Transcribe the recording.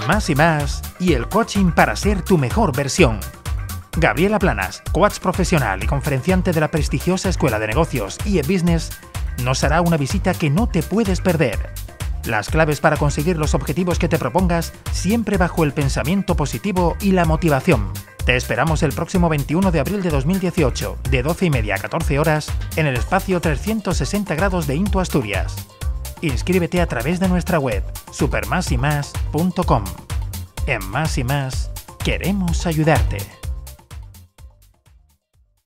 Más y Más y el coaching para ser tu mejor versión. Gabriela Planas, coach profesional y conferenciante de la prestigiosa Escuela de Negocios y e-Business, nos hará una visita que no te puedes perder. Las claves para conseguir los objetivos que te propongas, siempre bajo el pensamiento positivo y la motivación. Te esperamos el próximo 21 de abril de 2018, de 12:30 a 14 horas, en el espacio 360 grados de Into Asturias. Inscríbete a través de nuestra web, supermasymas.com. En Más y Más, queremos ayudarte.